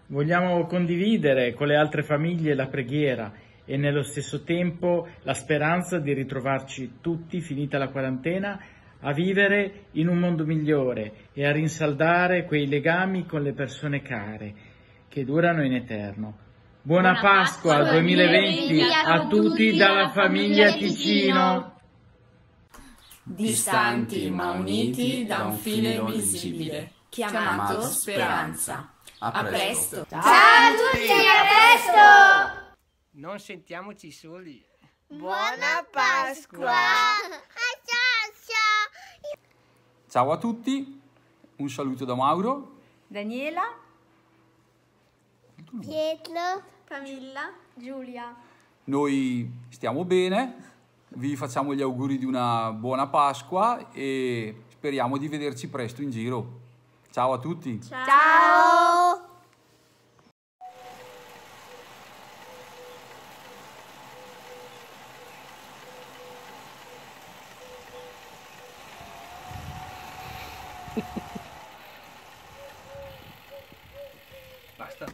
Vogliamo condividere con le altre famiglie la preghiera e nello stesso tempo la speranza di ritrovarci tutti, finita la quarantena, a vivere in un mondo migliore e a rinsaldare quei legami con le persone care che durano in eterno. Buona Pasqua 2020 a tutti dalla famiglia Ticino. Distanti ma uniti da un filo invisibile, chiamato speranza. A presto! Ciao a tutti, a presto! Non sentiamoci soli. Buona Pasqua! Ciao a tutti, un saluto da Mauro, Daniela, Pietro, Camilla, Giulia. noi stiamo bene, vi facciamo gli auguri di una buona Pasqua e speriamo di vederci presto in giro. Ciao a tutti! ciao! Basta.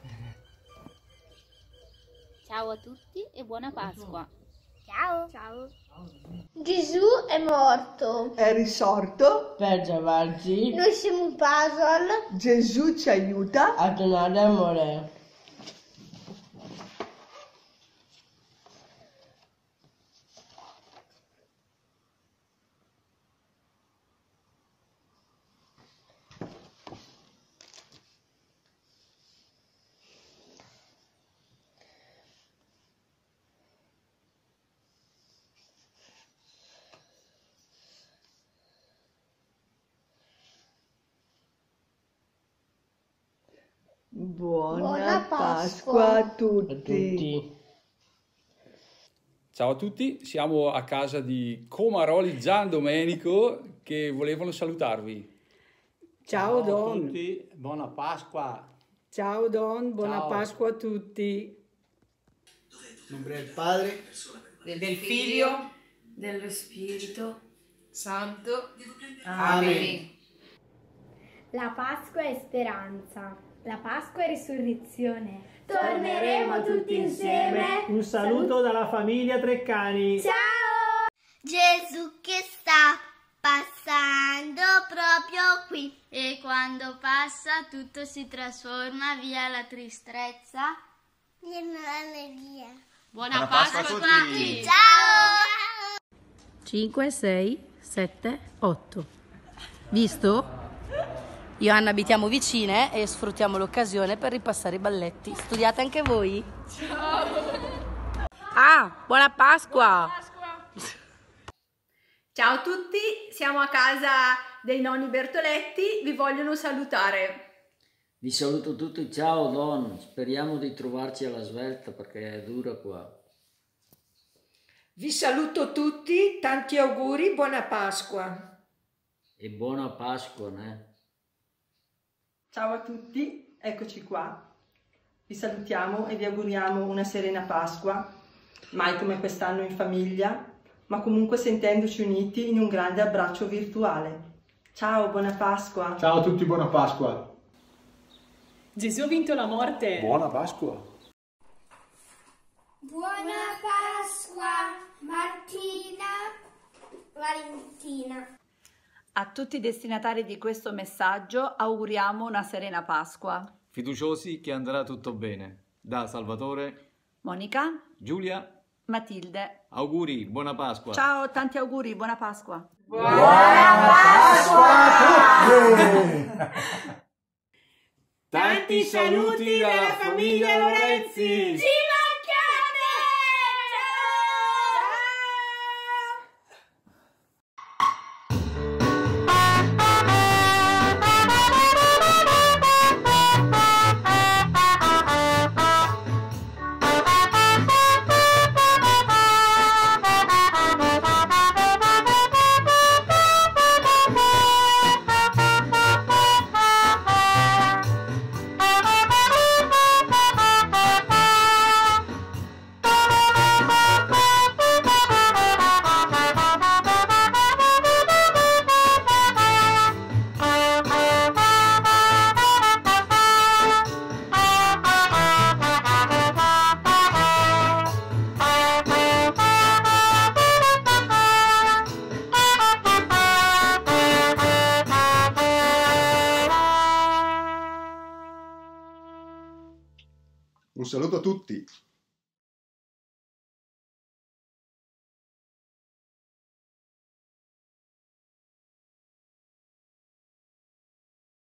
Ciao a tutti e buona Pasqua. Ciao! Ciao. Gesù è morto. È risorto, per salvarci, Noi siamo un puzzle. Gesù ci aiuta. a donare amore. Buona Pasqua a A tutti. tutti. Ciao a tutti, siamo a casa di Comaroli Gian Domenico che volevano salutarvi. Ciao Don, a tutti, buona Pasqua. ciao Don, buona Ciao. Pasqua a tutti. In nome del Padre, Del Figlio, Dello Spirito Santo. Amen. La Pasqua è speranza. La Pasqua è risurrezione. Torneremo tutti insieme. Un saluto dalla famiglia Treccani. Ciao! Gesù che sta passando proprio qui. E quando passa tutto si trasforma, via la tristezza. Vieni all'allegria. Buona Pasqua a tutti! Ciao! 5, 6, 7, 8. Visto? Io e Anna abitiamo vicine e sfruttiamo l'occasione per ripassare i balletti. Studiate anche voi? Ciao! Ah, buona Pasqua! Ciao a tutti, siamo a casa dei nonni Bertoletti, vi vogliono salutare. Vi saluto tutti, ciao Don, speriamo di trovarci alla svelta perché è dura qua. Vi saluto tutti, tanti auguri, buona Pasqua. E buona Pasqua, né? Ciao a tutti, eccoci qua. Vi salutiamo e vi auguriamo una serena Pasqua, mai come quest'anno in famiglia, ma comunque sentendoci uniti in un grande abbraccio virtuale. Ciao, buona Pasqua! Ciao a tutti, buona Pasqua! Gesù ha vinto la morte. Buona Pasqua! Buona Pasqua, Martina, Valentina. A tutti i destinatari di questo messaggio auguriamo una serena Pasqua. Fiduciosi che andrà tutto bene. Da Salvatore, Monica, Giulia, Matilde. auguri, buona Pasqua. Ciao, tanti auguri, buona Pasqua. Buona Pasqua a tutti! Tanti saluti dalla famiglia Lorenzi. saluto a tutti.